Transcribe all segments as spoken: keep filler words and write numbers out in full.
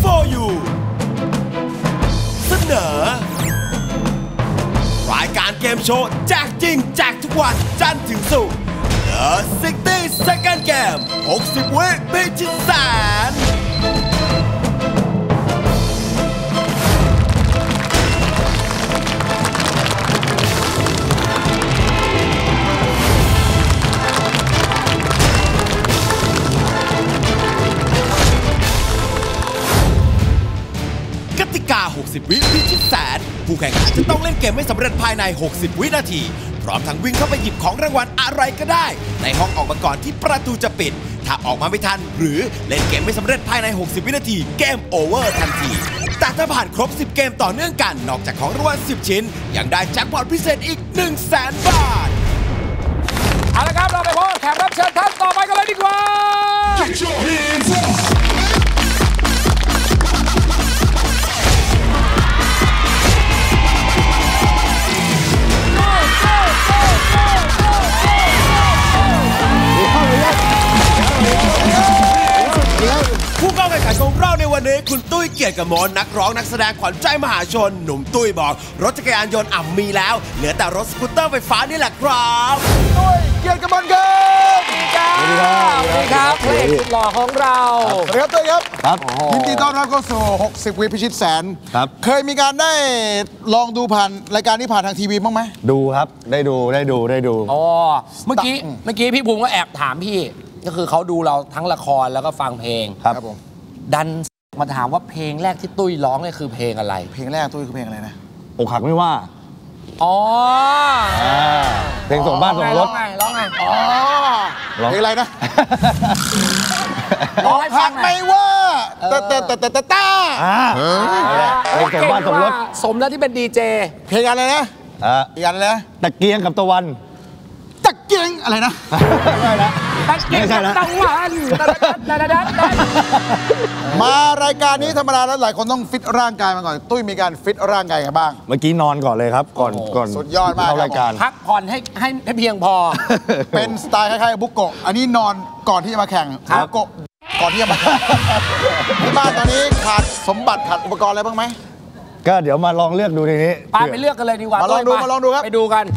for you เสนอรายการเกมโชว์แจกจริงแจกทุกวันจันทร์ถึงศุกร์ The หกสิบ Second Game หกสิบ วิพิชิตแสนกติกา หกสิบ วิพิชิตแสนผู้แข่งขันจะต้องเล่นเกมให้สำเร็จภายใน หกสิบ วินาทีพร้อมทั้งวิ่งเข้าไปหยิบของรางวัลอะไรก็ได้ในห้องออกมาก่อนที่ประตูจะปิดถ้าออกมาไม่ทันหรือเล่นเกมไม่สำเร็จภายใน หกสิบ วินาทีเกมโอเวอร์ทันทีแต่ถ้าผ่านครบ สิบ เกมต่อเนื่องกันนอกจากของรางวัล สิบ ชิ้นยังได้แจ็คพอตพิเศษอีก หนึ่งแสน บาทเอาละครับเราไปพบแขกรับเชิญท่านต่อไปกันเลยดีกว่าผู้เข้าแข่งขันของเราในวันนี้คุณตุ้ยเกียรติกมลนักร้องนักแสดงขวัญใจมหาชนหนุ่มตุ้ยบอกรถจักรยานยนต์อ่ำมีแล้วเหลือแต่รถสกูตเตอร์ไฟฟ้านี่แหละครับตุ้ยเกียรติกมลครับสวัสดีครับสวัสดีครับเพลงสุดหล่อของเราสวัสดีครับตุ้ยครับครับยินดีต้อนรับเข้าสู่หกสิบ วิพิชิตแสนครับเคยมีการได้ลองดูผ่านรายการนี้ผ่านทางทีวีบ้างไหมดูครับได้ดูได้ดูได้ดูอ๋อเมื่อกี้เมื่อกี้พี่ภูมิก็แอบถามพี่ก็คือเขาดูเราทั้งละครแล้วก็ฟังเพลงครับผมดันมาถามว่าเพลงแรกที่ตุ้ยร้องเนี่ยคือเพลงอะไรเพลงแรกตุ้ยคือเพลงอะไรนะอกหักไม่ว่าอ๋อเพลงส่งบ้านส่งรถร้องไงร้องไงอ๋อเพลงอะไรนะร้องให้ฟังไม่ว่าตาตาตาตาตาตาเพลงส่งบ้านส่งรถสมแล้วที่เป็นดีเจเพลงอะไรนะอีกอันอะไรนะตะเกียงกับตะวันตะเกียงอะไรนะไม่ละตะเกียงกับตะวันมารายการนี้ธรรมดาแล้วหลายคนต้องฟิตร่างกายมาก่อนตุ้ยมีการฟิตร่างกายกันบ้างเมื่อกี้นอนก่อนเลยครับก่อนก่อนสุดยอดมากเข้ารายการพักผ่อนให้ให้ให้เพียงพอเป็นสไตล์คล้ายๆบุกโกะอันนี้นอนก่อนที่จะมาแข่งบุกโกะก่อนที่จะมาที่บ้านตอนนี้ขาดสมบัติขาดอุปกรณ์อะไรบ้างไหมก็เดี๋ยวมาลองเลือกดูทีนี้ไปไปเลือกกันเลยดีกว่ามาลองดูมาลองดูครับไปดูกัน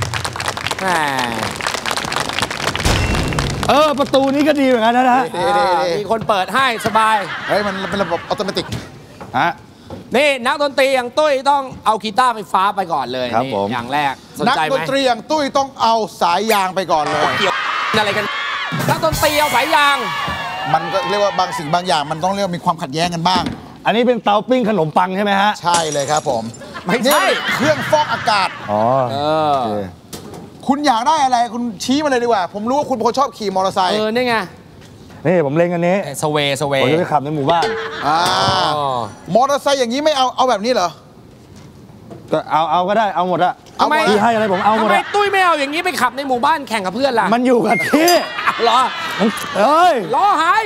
เออประตูนี้ก็ดีเหมือนกันนะฮะมีคนเปิดให้สบายเฮ้ยมันเป็นระบบอัตโนมัติฮะนี่นักดนตรีอย่างตุ้ยต้องเอากีตาร์ไฟฟ้าไปก่อนเลยนี่อย่างแรกนักดนตรีอย่างตุ้ยต้องเอาสายยางไปก่อนเลยเกี่ยวอะไรกันนักดนตรีเอาสายยางมันก็เรียกว่าบางสิ่งบางอย่างมันต้องเรียกมีความขัดแย้งกันบ้างอันนี้เป็นเตาปิ้งขนมปังใช่ไหมฮะใช่เลยครับผมไม่ใช่เครื่องฟอกอากาศอ๋อคุณอยากได้อะไรคุณชี้มาเลยดีกว่าผมรู้ว่าคุณเป็นคนชอบขี่มอเตอร์ไซค์เออนี่ไงนี่ผมเล่นกันนี้สเวสเวผมจะไปขับในหมู่บ้านอ่ามอเตอร์ไซค์อย่างนี้ไม่เอาเอาแบบนี้เหรอก็เอาเอาก็ได้เอาหมดอะเอาที่ให้อะไรผมเอาหมดทำไมตุ้ยไม่เอาอย่างนี้ไปขับในหมู่บ้านแข่งกับเพื่อนล่ะมันอยู่กับที่เหรอเอ้ยล้อหาย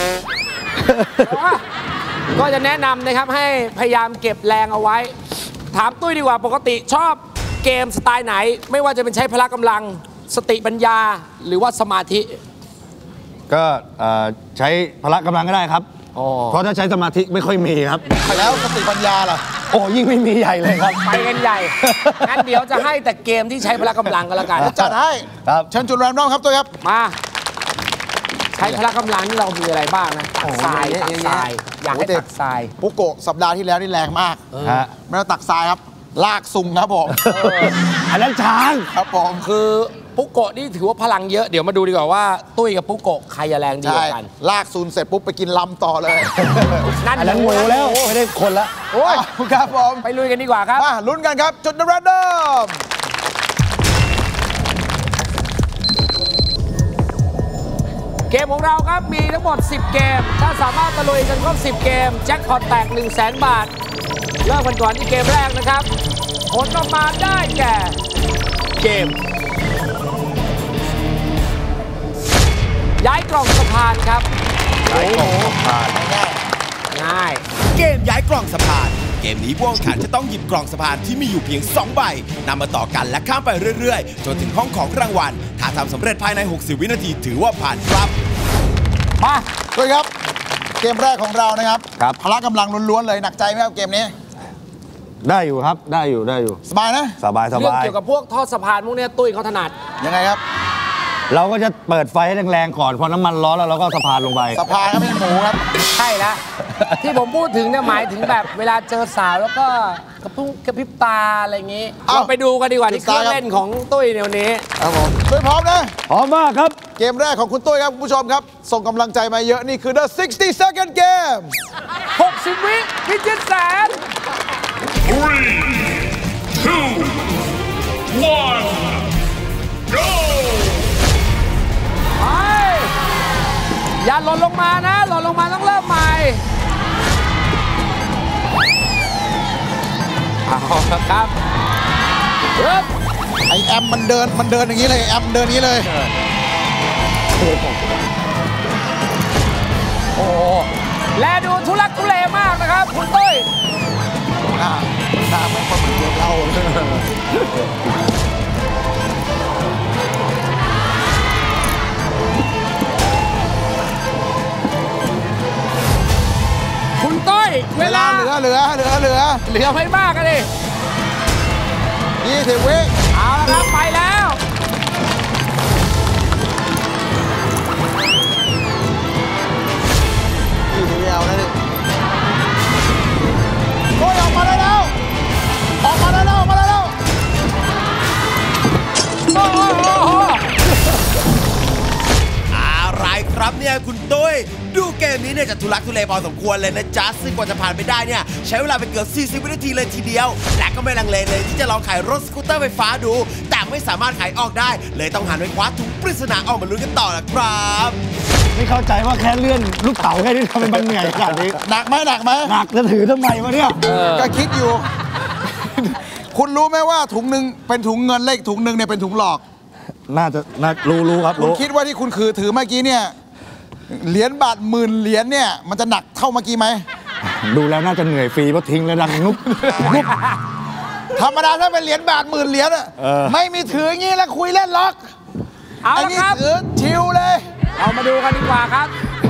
ก็จะแนะนำนะครับให้พยายามเก็บแรงเอาไว้ถามตุ้ยดีกว่าปกติชอบเกมสไตล์ไหนไม่ว่าจะเป็นใช้พละกำลังสติปัญญาหรือว่าสมาธิก็ใช้พละกำลังก็ได้ครับเพราะถ้าใช้สมาธิไม่ค่อยมีครับแล้วสติปัญญาล่ะโอ้ยิ่งไม่มีใหญ่เลยครับไปกันใหญ่งั้นเดี๋ยวจะให้แต่เกมที่ใช้พละกำลังกันละกันจัดให้ครับเชิญจุดแรมดอมครับตัวครับมาใช้พละกำลังนี่เรามีอะไรบ้างนะตักทรายตักทรายอยากให้ตักทรายปุโกะสัปดาห์ที่แล้วนี่แรงมากไม่ต้องตักทรายครับลากซุงครับผมอันนั้นช้างครับผมคือปุโกะนี่ถือว่าพลังเยอะเดี๋ยวมาดูดีกว่าว่าตุ้ยกับปุโกะใครจะแรงดีกว่ากันลากซุนเสร็จปุ๊บไปกินลำต่อเลยนั่นอันนั้นโง่แล้วไม่ได้คนละโอ้ยครับผมไปลุยกันดีกว่าครับมาลุ้นกันครับจุดแรนดอมเกมของเราครับมีทั้งหมดสิบเกมถ้าสามารถตะลุยกันครบสิบเกมแจ็คพอตแตก หนึ่งแสน บาทเริ่มกันก่อนที่เกมแรกนะครับผลออกมาได้แก่เกมย้ายกล่องสะพานครับย้ายกล่องสะพานง่ายง่ายเกมย้ายกล่องสะพานเกมนี้ผู้แข่งขันจะต้องหยิบกล่องสะพานที่มีอยู่เพียงสองใบนำมาต่อกันและข้ามไปเรื่อยๆจนถึงห้องของรางวัลถ้าทำสำเร็จภายในหกสิบวินาทีถือว่าผ่านครับมาด้วยครับเกมแรกของเรานะครับครับพละกำลังล้วนๆเลยหนักใจไหมครับเกมนี้ได้อยู่ครับได้อยู่ได้อยู่สบายนะสบายสเรื่องบายเกี่ยวกับพวกทอดสะพานพวกเนี้ยตุ้ยเขาถนัดยังไงครับเราก็จะเปิดไฟให้แรงๆก่อนพอน้ำมันร้อนแล้วเราก็สะพานลงไปสะพานก็ไม่ใช่หมูครับใช่แล้ว ที่ผมพูดถึงเนี่ยหมายถึงแบบเวลาเจอสาวแล้วก็กระพุ้งกระพริบตาอะไรอย่างงี้เอ้าเราไปดูกันดีกว่าที่เครื่องครับเล่นของตุ้ยในวันนี้ครับผมด้วยพร้อมนะพร้อมมากครับเกมแรกของคุณตุ้ยครับคุณผู้ชมครับ ส่งกำลังใจมาเยอะนี่คือ the sixty second game หกสิบ วิพิชิตแสน Three, two, one, go! ไปอย่าหล่นลงมานะ หล่นลงมาต้องเริ่มใหม่เอาละครับเริ่มไอแอมมันเดินมันเดินอย่างนี้เลยแอมเดินอย่างนี้เลยโอ้โหและดูทุลักทุเลมากนะครับ คุณตุ้ยหน้าหน้าไม่ค่อยเหมือนเดิมเราเลยคุณตุ้ยเวลาเหลือเหลือเหลือเหลือเหลือไม่มากกันดิยี่สิบวิเอาละครับไปแล้วยี่สิบวิเอาแล้วดิโอ้ยออกมาได้แล้วออกมาได้แล้วออกมาได้แล้วโอ้โหโอ้โหอะไรครับเนี่ยคุณตุ้ยดูเกมนี้เนี่ยจะทุลักทุเลพอสมควรเลยนะจ๊ะซึ่งกว่าจะผ่านไปได้เนี่ยใช้เวลาไปเกือบสี่สิบวินาทีเลยทีเดียวและก็ไม่ลังเลเลยที่จะลองขายรถสกูตเตอร์ไฟฟ้าดูแต่ไม่สามารถขายออกได้เลยต้องหันไปคว้าถุงปริศนาออกมาลุ้นกันต่อนะครับไม่เข้าใจว่าแค่เลื่อนลูกเต๋าแค่นี้ทำไมมันเหนื่อยขนาดนี้หนักไหมหนักไหมหนักจะถือทำไมวะเนี่ยก็คิดอยู่ คุณรู้ไหมว่าถุงหนึ่งเป็นถุงเงินเลขถุงหนึ่งเนี่ยเป็นถุงหลอกน่าจะน่ารู้รู้ครับคุณรู้คิดว่าที่คุณคือถือเมื่อกี้เนี่ยเหรียญบาทหมื่นเหรียญเนี่ยมันจะหนักเท่าเมื่อกี้ไหมดูแล้วน่าจะเหนื่อยฟรีเพราะทิ้งแล้วดังนุ๊บนุ๊บธรรมดาถ้าเป็นเหรียญบาทหมื่นเหรียญอะเออไม่มีถืออย่างนี้แล้วคุยเล่นล็อกเอาไอ้ละนี่ครับถือชิวเลยเรามาดูกันดีกว่าครับ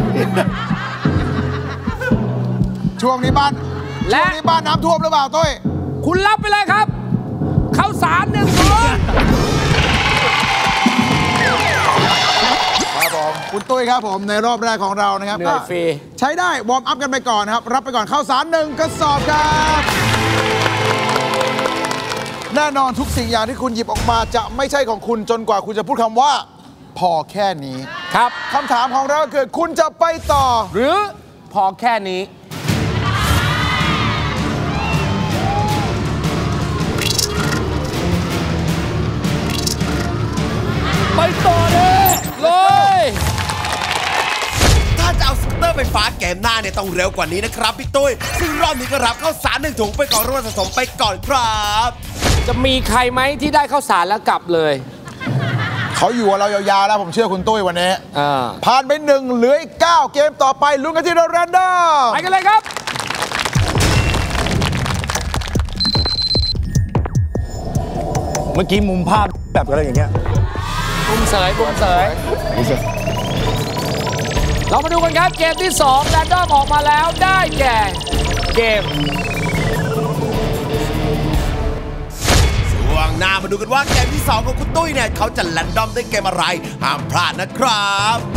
ช่วงนี้บ้านและช่วงนี้บ้านน้ำท่วมหรือเปล่าตุ้ยคุณรับไปเลยครับข้าวสารหนึ่งถุงครับผมคุณตุ้ยครับผมในรอบแรกของเรานะครับเหนื่อยฟรีใช้ได้วอร์มอัพกันไปก่อนนะครับ รับไปก่อนข้าวสารหนึ่งกระสอบครับแน่นอนทุกสิ่งอย่างที่คุณหยิบออกมาจะไม่ใช่ของคุณจนกว่าคุณจะพูดคำว่า พอแค่นี้ครับคำถามของเราคือคุณจะไปต่อหรือพอแค่นี้ ไปต่อเลยเลยถ้าจะเอาสกูตเตอร์ไฟฟ้าเกมหน้าเนี่ยต้องเร็วกว่านี้นะครับพี่ตุ้ยซึ่งรอบนี้ก็รับข้าวสารหนึ่งถุงไปก่อนรวมสะสมไปก่อนครับจะมีใครไหมที่ได้ข้าวสารแล้วกลับเลยเขาอยู่กับเรายาวๆแล้วผมเชื่อคุณตุ้ยวันนี้อ่าผ่านไปหนึ่งเหลืออีกเก้าเกมต่อไปลุ้นกันที่เราแรนดอมไปกันเลยครับเมื่อกี้มุมภาพแบบอะไรอย่างเงี้ยปุ่มเสยปุ่มเสย เรามาดูกันครับเกมที่สองแรนดอมออกมาแล้วได้แก่เกมช่วงหน้ามาดูกันว่าเกมที่สองของคุณตุ้ยเนี่ยเขาจะแรนดอมด้วยเกมอะไรห้ามพลาดนะครับ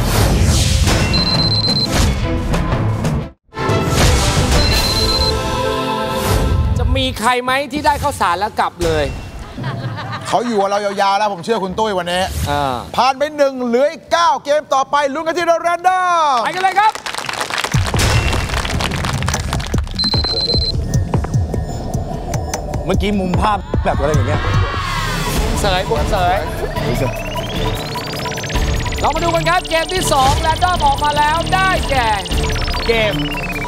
จะมีใครไหมที่ได้ข้าวสารแล้วกลับเลยเขาอยู่กับเรายาวๆแล้วผมเชื่อคุณตุ้ยวันนี้อ่าผ่านไปหนึ่งเหลืออีกเก้าเกมต่อไปลุ้นกันที่เราแรนดอมไปกันเลยครับเมื่อกี้มุมภาพแบบอะไรอย่างเงี้ยเสยปุ่มเสย เรามาดูกันครับเกมที่สองแรนดอมออกมาแล้วได้แก่เกม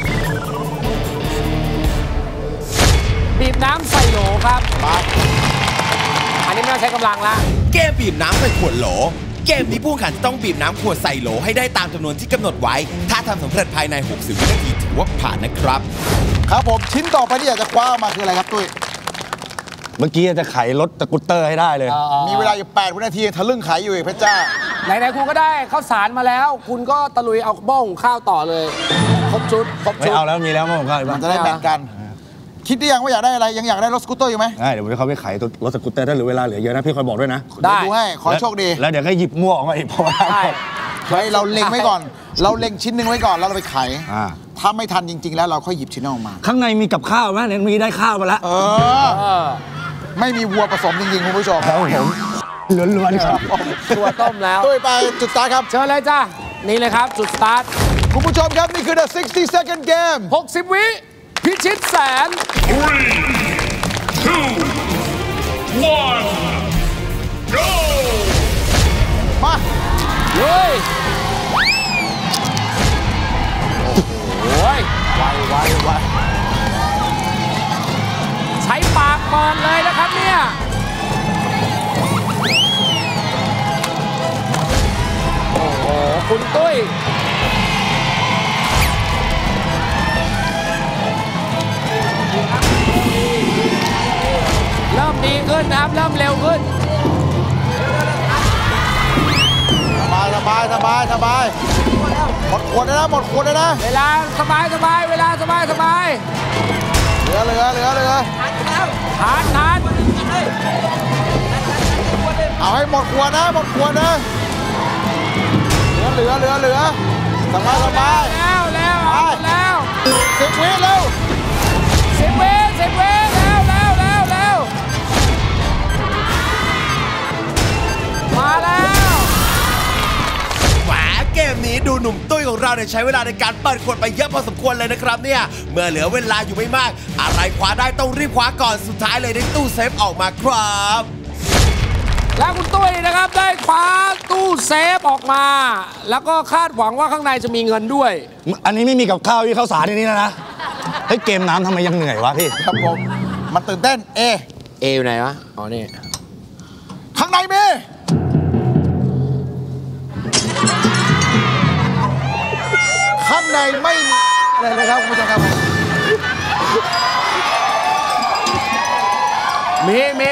บีบน้ำใส่โหลครับ อันนี้ไม่ต้องใช้กำลังละเกมบีบน้ำใส่ขวดโหล เกมนี้ผู้แข่งขันจะต้องบีบน้ำขวดใส่โหลให้ได้ตามจำนวนที่กำหนดไว้ ถ้าทำสำเร็จภายใน หกสิบ วินาทีถือว่าผ่านนะครับครับผมชิ้นต่อไปที่อยากจะคว้ามาคืออะไรครับตุ้ยเมื่อกี้จะไขรถสกูตเตอร์ให้ได้เลยมีเวลาอยู่แปดวินาทีทะลึ่งขายอยู่อีกพระเจ้าไหนๆคุณก็ได้ข้าวสารมาแล้ว คุณก็ตะลุยเอาบ้องข้าวต่อเลยครบชุดครบไม่ชุดเอาแล้วมีแล้วมั้งผมก็มันจะได้แบ่งกัน คิดได้ยังว่าอยากได้อะไรยังอยากได้รถสกูตเตอร์อยู่ไหมได้เดี๋ยวเขาไปขายรถสกูตเตอร์ถ้าเหลือเวลาเหลือเยอะนะพี่คอยบอกด้วยนะได้ดูให้ขอให้โชคดีแล้วเดี๋ยวก็หยิบมั่วออกมาอีกเพราะว่าได้เฮ้ยเราเล็งไว้ก่อน เราเล็งชิ้นหนึ่งไว้ก่อนแล้วเราไปขายอ่าถ้าไม่ทันจริง ๆ แล้วเราค่อยหยิบชิ้นนั้นออกมาข้างในมีกับข้าวไหมเนี่ยมีได้ข้าวมาแล้วเออเออไม่มีวัวผสมจริงๆคุณผู้ชมครับผมล้วนๆครับตัวต้มแล้วตุ้ยไปจุดสตาร์ทครับเชิญเลยจ้านี่เลยครับจุดสตาร์ทคุณผู้ชมครับนี่คือ the sixty second game หกสิบวิพิชิตแสน Three, two, one, go! มาเฮ้ยโอ้ยไวไวไวใช้ปากก่อนเลยนะครับเนี่ยโอ้โหคุณตุ้ยเริ่มดีขึ้นนะครับเริ่มเร็วขึ้นสบายสบายสบายสบายหมดขวดเลยนะหมดขวดเลยนะเวลาสบายสบายเวลาสบายสบายเหลือเหลือเหลือเหลือทานทานเอาให้หมดขวดนะหมดขวดนะเหลือเหลือเหลือสบายสบายแล้วแล้วเอาแล้วสิบวิเร็วสิบเวสิบเวแล้วแล้วแล้วแล้วมาแล้วแหมเกมนี้ดูหนุ่มตุ้ยของเราเนี่ยใช้เวลาในการเปิดขวดไปเยอะพอสมควรเลยนะครับเนี่ยเมื่อเหลือเวลาอยู่ไม่มาก อะไรคว้าได้ต้องรีบคว้าก่อนสุดท้ายเลยได้ตู้เซฟออกมาครับแล้วคุณตุ้ยนะครับได้คว้าตู้เซฟออกมา แล้วก็คาดหวังว่าข้างในจะมีเงินด้วยอันนี้ไม่มีกับข้าวที่ข้าวสารในนี้แล้วนะเฮ้ยเกมน้ำทำไมยังเหนื่อยวะพี่ครับผมมันตื่นเต้นเอเออยู่ไหนวะอ๋อนี่ข้างในมีข้างในไม่มีอะไรเลยครับคุณผู้ชมครับมีมี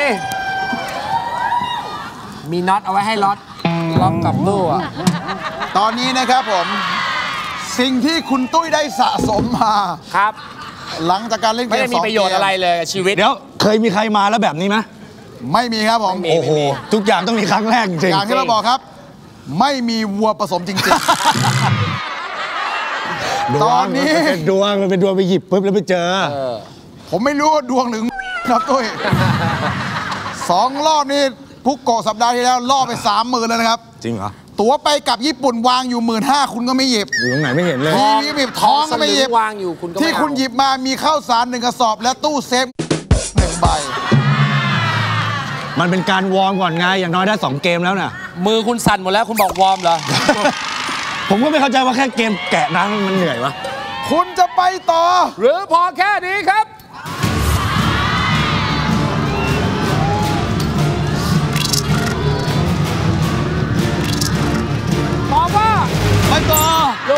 มีน็อตเอาไว้ให้ล็อตล็อกกับตู้อะตอนนี้นะครับผม สิ่งที่คุณตุ้ยได้สะสมมาครับหลังจากการเล่นเกไม่มได้สมีองประโยชน์อะไรเลยกับชีวิตเดี๋ยวเคยมีใครมาแล้วแบบนี้ไหมไม่มีครับผมไม่มีโอ้โหทุกอย่างต้องมีครั้งแรกจริงอย่างที่เราบอกครับ ไม่มีวัวผสมจริงดวงตอนนี้มันเป็นดวงมันเป็นดวงไปหยิบปุ๊บแล้วไปเจอๆ ผมไม่รู้ว่าดวงหนึ่งครับตุ้ยสองรอบนี่พุกโกะสัปดาห์ที่แล้วล่อไปสามหมื่นเลยนะครับจริงเหรอตั๋วไปกับญี่ปุ่นวางอยู่หมื่นห้าคุณก็ไม่หยิบอยู่ตรงไหนไม่เห็นเลยทีวีก็ไม่หยิบทองก็ไม่หยิบสลึงวางอยู่คุณก็ไม่ที่คุณเอาหยิบมามีข้าวสารหนึ่งกระสอบและตู้เซฟหนึ่งใบมันเป็นการวอร์มก่อนไงอย่างน้อยได้สองเกมแล้วน่ะมือคุณสั่นหมดแล้วคุณบอกวอร์มเหรอผมก็ไม่เข้าใจว่าแค่เกมแกะน้ำมันเหนื่อยวะคุณจะไปต่อหรือพอแค่นี้ครับตอบว่าไปต่อเลย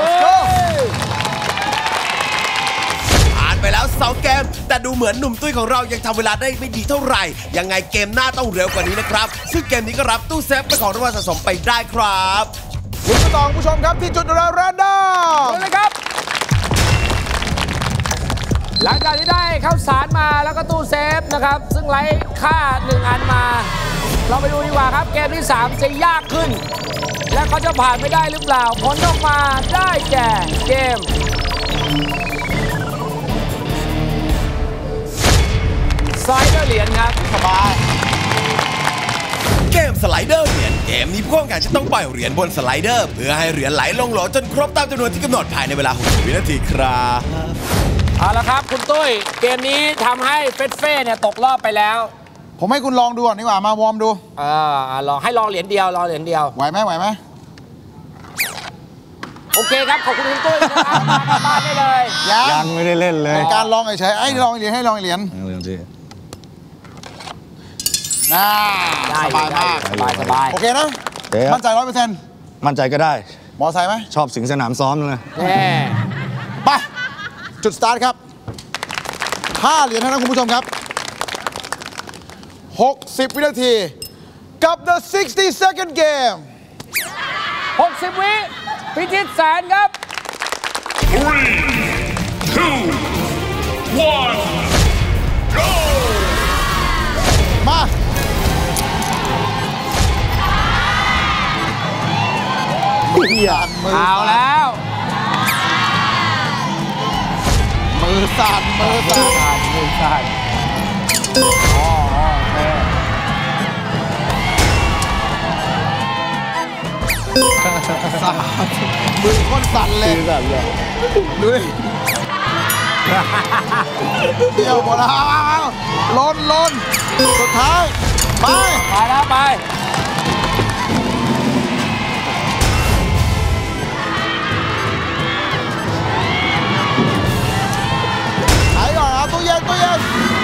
ผ่านไปแล้วสองเกม แต่ดูเหมือนหนุ่มตุ้ยของเรายังทำเวลาได้ไม่ดีเท่าไหร่ ยังไงเกมหน้าต้องเร็วกว่านี้นะครับ ซึ่งเกมนี้ก็รับตู้เซฟเป็นของรางวัลสะสมไปได้ครับคุณผู้ชมผู้ชมครับที่จุดแรนดอมเอาเลยครับ หลังจากที่ได้ข้าวสารมาแล้วก็ตู้เซฟนะครับ ซึ่งไร้ค่าหนึ่งอันมา เราไปดูดีกว่าครับเกมที่สามจะยากขึ้น และเขาจะผ่านไม่ได้หรือเปล่าผลออกมาได้แก่เกมสไลเดอร์เหรียญครับสบายเกมสไลเดอร์เหรียญเกมนี้ผู้แข่งขันจะต้องปล่อยเหรียญบนสไลเดอร์เพื่อให้เหรียญไหลลงโหลจนครบตามจำนวนที่กำหนดภายในเวลาหกสิบวินาทีครับเอาละครับคุณตุ้ยเกมนี้ทำให้เฟสเฟ่เนี่ยตกรอบไปแล้วผมให้คุณลองดูก่อนดีกว่ามาวอร์มดูเอออ่ะลองให้ลองเหรียญเดียวลองเหรียญเดียวไหวไหมไหวไหมโอเคครับ ขอบคุณคุณตุ้ยนะครับมากลับบ้านได้เลยยังยังไม่ได้เล่นเลยเป็นการลองเฉยๆไอ้ลองเหรียญให้ลองเหรียญเรื่องที่อ่าได้สบายมากสบายสบายโอเคนะเดี๋ยวมั่นใจร้อยเปอร์เซ็นต์มั่นใจก็ได้มอไซค์ไหมชอบสิงสนามซ้อมเลยแน่ไป จุดสตาร์ทครับห้าเหรียญเท่านั้นคุณผู้ชมครับหกสิบวินาที กับ the sixty second game หกสิบวิพิชิตแสนครับ Three, one, go! มาอย่ามือเอาสั่นแล้วมือสั่นมือสั่นมือสั่นอ๋อโอเคมือคนสั่นเลยดูดิเดี่ยวหมดแล้วล้นล้นสุดท้ายไปไปแล้วไปไขก่อนเอาตู้เย็นตู้เย็น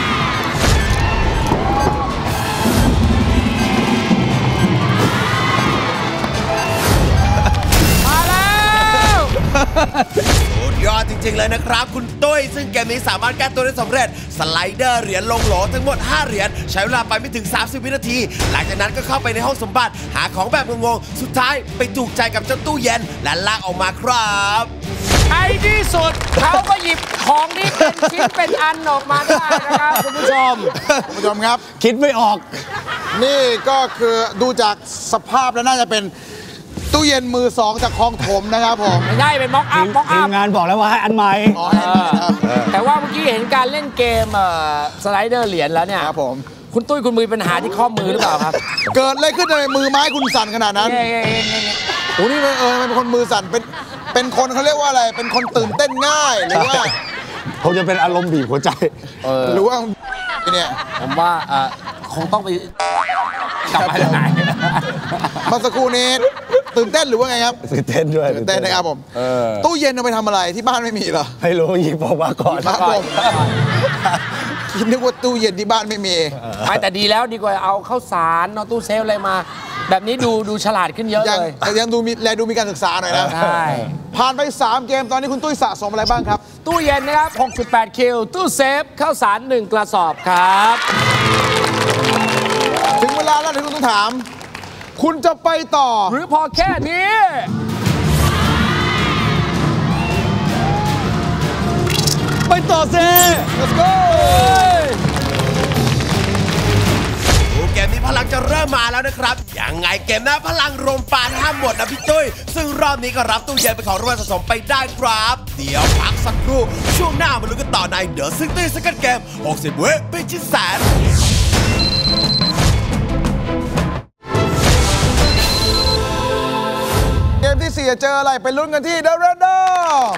มาแล้วสุดยอดจริงๆเลยนะครับคุณตุ้ยซึ่งเกมนี้สามารถแก้ตัวได้สำเร็จสไลเดอร์เหรียญลงโหลทั้งหมดห้าเหรียญใช้เวลาไปไม่ถึงสามสิบวินาทีหลังจากนั้นก็เข้าไปในห้องสมบัติหาของแบบงงๆสุดท้ายไปถูกใจกับเจ้าตู้เย็นและลากออกมาครับไอ้ที่สุดเขาก็หยิบของที่เป็นชิ้นเป็นอันออกมาได้นะครับคุณผู้ชมคุณผู้ชมครับคิดไม่ออกนี่ก็คือดูจากสภาพแล้วน่าจะเป็นตู้เย็นมือสองจากคลองถมนะครับผมไม่ใช่เป็นม็อกอัพม็อกทีอัมพงานบอกแล้วว่าให้อันใหม่อ๋อให้ดีนะครับแต่ว่าเมื่อกี้เห็นการเล่นเกมเอ่อสไลเดอร์เหรียญแล้วเนี่ยครับผมคุณตุ้ยคุณมีปัญหาที่ข้อมือหรือเปล่าครับเกิดอะไรขึ้นในมือไม้คุณสั่นขนาดนั้นเย้ๆๆๆโอ้นี่มันเออมันเป็นคนมือสั่นเป็นเป็นคนเขาเรียกว่าอะไร เป็นคนตื่นเต้นง่ายหรือว่าผมจะเป็นอารมณ์บีบหัวใจหรือว่าเนี่ยผมว่าเอ่อคงต้องไปกลับมาไหนเมื่อสักครู่นี้ตื่นเต้นหรือว่าไงครับตื่นเต้นด้วยตื่นเต้นนะครับผมตู้เย็นเอาไปทำอะไรที่บ้านไม่มีเหรอไม่รู้หยิบออกมาก่อนครับผมคิดนึกว่าตู้เย็นที่บ้านไม่มีไม่แต่ดีแล้วดีกว่าเอาข้าวสารเอาตู้เซฟอะไรมา แบบนี้ดูดูฉลาดขึ้นเยอะยังเลยแต่ยังดูมีแลดูมีการศึกษาหน่อยนะใช่ผ่านไปสามเกมตอนนี้คุณตุ้ยสะสมอะไรบ้างครับตู้เย็นนะครับ หกจุดแปด คิว ตู้เซฟข้าวสารหนึ่งกระสอบครับถึงเวลาแล้วที่คุณต้องถาม คุณจะไปต่อหรือพอแค่นี้ไปต่อเซ let's go เกมนี้พลังจะเริ่มมาแล้วนะครับ ยังไงเกมหน้าพลังรวมปานห้ามหมดนะพี่ตุ้ย ซึ่งรอบนี้ก็รับตู้เย็นเป็นของรางวัลสะสมไปได้ครับ เดี๋ยวพักสักครู่ ช่วงหน้ามาลุ้นกันต่อในเดอะซิตี้สกัดเกม หกสิบ วิพิชิตแสนเกมที่สี่จะเจออะไรไปลุ้นกันที่ The Random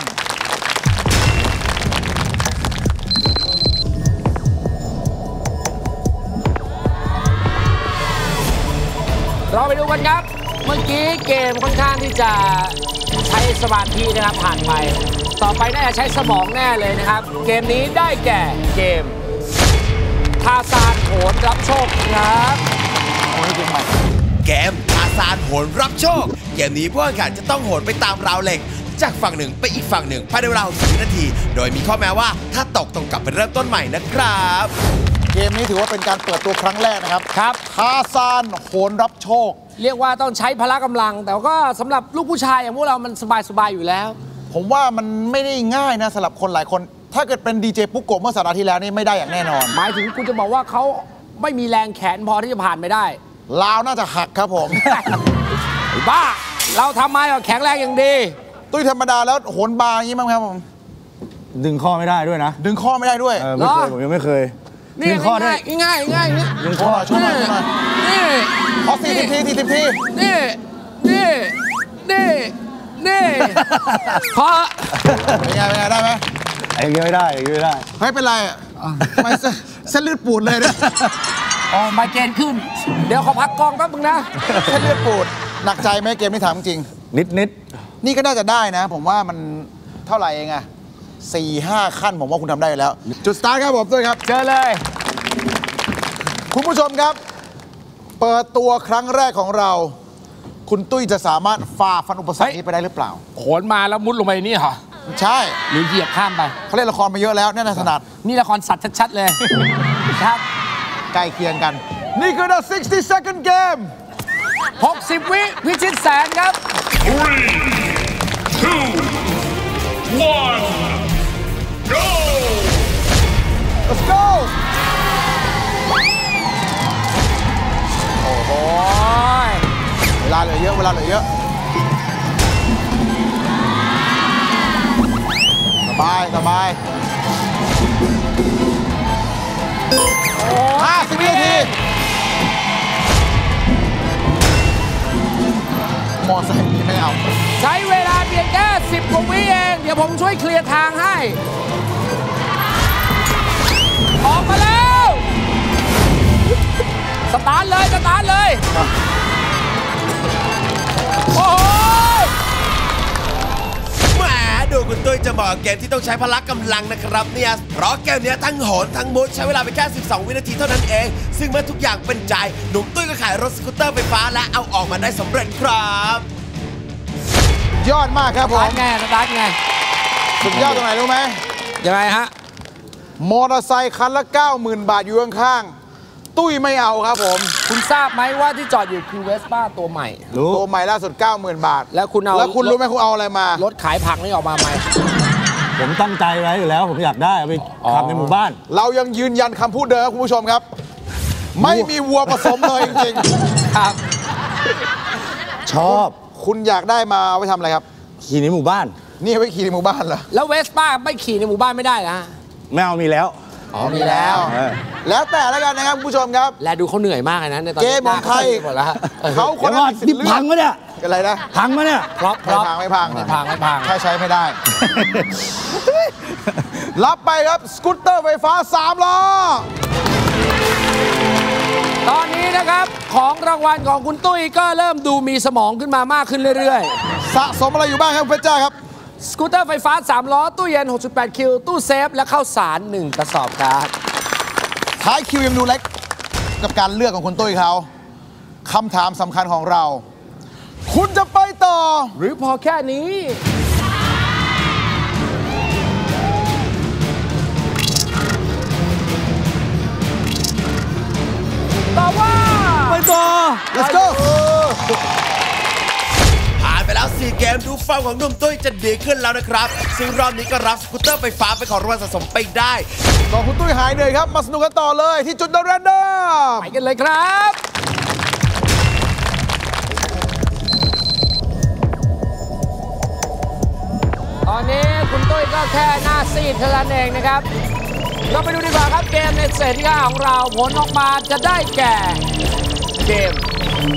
เราไปดูกันครับ เมื่อกี้เกมค่อนข้างที่จะใช้สมาธินะครับผ่านไป ต่อไปน่าจะใช้สมองแน่เลยนะครับ เกมนี้ได้แก่เกมทาซานโหนรับโชคครับเกมทาซานโหนรับโชค เกมนี้ผู้แข่งขันจะต้องโหนไปตามราวเหล็ก จากฝั่งหนึ่งไปอีกฝั่งหนึ่งภายในเวลาหกสิบวินาที โดยมีข้อแม้ว่าถ้าตกต้องกลับไปเริ่มต้นใหม่นะครับเกมนี้ถือว่าเป็นการเปิดตัวครั้งแรกนะครับครับทาซานโหนรับโชคเรียกว่าต้องใช้พละกำลัง แต่ก็สำหรับลูกผู้ชายอย่างพวกเรามันสบายๆอยู่แล้วผมว่ามันไม่ได้ง่ายนะสำหรับคนหลายคน ถ้าเกิดเป็นดีเจปุ๊กโกะเมื่อสัปดาห์ที่แล้วนี่ไม่ได้อย่างแน่นอนหมายถึงคุณจะบอกว่าเขาไม่มีแรงแขนพอที่จะผ่านไปได้ลาวน่าจะหักครับผมไอ้บ้า เราทำไมก็แข็งแรงอย่างดีตุ้ยธรรมดาแล้วโหนบาร์อย่างนี้มั้งครับผมดึงข้อไม่ได้ด้วยนะดึงข้อไม่ได้ด้วยเออไม่เคยเหรอผมยังไม่เคยนี่ดึงข้อได้ง่ายๆง่ายๆง่ายๆดึงข้อช่วยหน่อยช่วยหน่อยนี่ขอสี่สิบทีสี่สิบทีนี่นี่นี่นี่พอเป็นไงเป็นไงได้ไหมไอ้เงี้ยไม่ได้ไอ้เงี้ยไม่ได้ไม่เป็นไรอ่ะทำไมเส้นเส้นเลือดปูดเลยเนี่ยอ๋อไมเกรนขึ้น เดี๋ยวขอพักกองแป๊บนึงนะเส้นเลือดปูดหนักใจไหมเกมนี้ถามจริงนิดนิดนี่ก็น่าจะได้นะ ผมว่ามันเท่าไหร่เองอะสี่ห้าขั้นผมว่าคุณทำได้อยู่แล้ว จุดสตาร์ทครับผมด้วยครับเจอเลยคุณผู้ชมครับ เปิดตัวครั้งแรกของเรา คุณตุ้ยจะสามารถฝ่าฟันอุปสรรคนี้ไปได้หรือเปล่าโขนมาแล้วมุดลงไปนี่เหรอใช่หรือเหยียบข้ามไปเขาเล่นละครมาเยอะแล้วแน่นอนถนัดนี่ละครสัตว์ชัดๆเลย ครับใกล้เคียงกัน นี่คือ the sixty second game หกสิบ วิพิชิตแสนครับ Three, two, one, go! วลาเหลือเยอะสบายสบายห้าสิบวินาทีมอไซค์นี้ไม่เอาใช้เวลาเพียงแค่สิบกว่าวิเอง เดี๋ยวผมช่วยเคลียร์ทางให้ ออกมาแล้ว สตาร์ทเลย สตาร์ทเลย โอ้โหแหมดูคุณตุ้ยจะเหมาะกับเกมที่ต้องใช้พละกำลังนะครับเนี่ยเพราะเกมเนี้ยทั้งโหนทั้งมุดใช้เวลาไปแค่สิบสองวินาทีเท่านั้นเอง ซึ่งเมื่อทุกอย่างเป็นใจหนุ่มตุ้ยก็ขายรถสกูตเตอร์ไฟฟ้าและเอาออกมาได้สำเร็จครับยอดมากครับผสตาม ร์ทไง สตาร์ทไงสุดยอดตรงไหนรู้ไหมยังไงฮะมอเตอร์ไซค์คันละ เก้าหมื่น บาทอยู่ข้างๆตุ้ยไม่เอาครับผมคุณทราบไหมว่าที่จอดอยู่คือเวสป้าตัวใหม่รู้ตัวใหม่ล่าสุด เก้าหมื่น บาทแล้วคุณเอาแล้วคุณรู้ไหมคุณเอาอะไรมารถขายผักนี่ออกมาไหมผมตั้งใจไว้อยู่แล้ว ผมอยากได้เอาไปขับในหมู่บ้านเรายังยืนยันคำพูดเดิมครับคุณผู้ชมครับ ไม่มีวัวผสมเลยจริงครับชอบๆ คุณอยากได้มาเอาไปทำอะไรครับขี่ในหมู่บ้านนี่เอาไปขี่ในหมู่บ้านเหรอแล้วเวสป้าไม่ขี่ในหมู่บ้านไม่ได้นะไม่เอามีแล้วอ๋อมีแล้วเออแล้วแต่แล้วกันนะครับคุณผู้ชมครับและดูเขาเหนื่อยมากเลยนะในตอนเกนี้มของใครหมดแล้วฮะเขาคนเดี๋ยวก่อนละสิทนี่ธิ์เลืพัอกงมะเนี่ยอะไรนะพังมะเนี่ยพร็อพพไม่ร็อพพังไม่พังไม่พังไม่พังแค่ใช้ไม่ได้ รับไปครับสกูตเตอร์ไฟฟ้าสามล้อตอนนี้นะครับของรางวัลของคุณตุ้ยก็เริ่มดูมีสมองขึ้นมามากขึ้นเรื่อยสะสมอะไรอยู่บ้างครับคุณเพชรจ้าครับๆ สกูตเตอร์ไฟฟ้า สาม ล้อ ตู้เย็น หกจุดแปด คิว ตู้เซฟ และข้าวสาร หนึ่ง กระสอบครับท้ายคิวยังดูเล็กกับการเลือกของคุณตุ้ยเขาคำถามสำคัญของเรา คุณจะไปต่อหรือพอแค่นี้ตอบว่าไปต่อ let's go ผ่านไปแล้วสี่เกมดูฟอร์มของหนุ่มตุ้ยจะดีขึ้นแล้วนะครับ ซึ่งรอบนี้ก็รับสกูตเตอร์ไฟฟ้าไปนของรางวัลสะสมไปได้ต่อคุณตุ้ยหายเหนื่อยครับ มาสนุกกันต่อเลยที่จุดโดนแรนดอมไปกันเลยครับ ตอนนี้คุณตุ้ยก็แค่หน้าซีดเท่านั้นเองนะครับ เราไปดูดีกว่าครับเกมในเซตที่ห้าของเราผลออกมาจะได้แก่เกม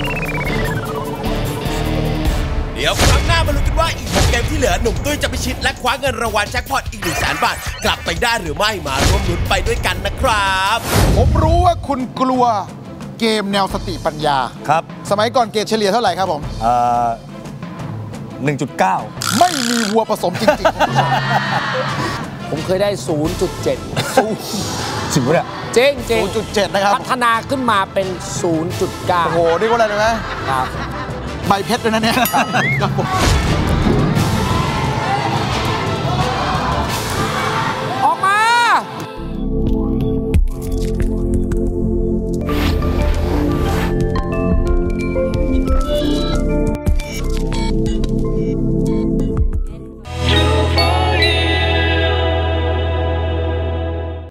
เดี๋ยวครั้งหน้ามาลุ้นกันว่าอีกหกเกมที่เหลือหนุ่มตุ้ยจะไปชิดและคว้าเงินรางวัลแจ็คพอตอีกหนึ่งแสนบาทกลับไปได้หรือไม่มาร่วมลุ้นไปด้วยกันนะครับผมรู้ว่าคุณกลัวเกมแนวสติปัญญาครับสมัยก่อนเกรดเฉลี่ยเท่าไหร่ครับผมเอ่อหนึ่งจุดเก้าไม่มีวัวผสมจริงๆคุณผู้ชมผมเคยได้ ศูนย์จุดเจ็ดสิบวะเนี่ยจริงจริงศูนย์จุดเจ็ด นะครับพัฒนาขึ้นมาเป็น ศูนย์จุดเก้าโอ้โห นี่ก็อะไรรู้ไหมครับใบเพชรด้วยนะเนี่ยครับผม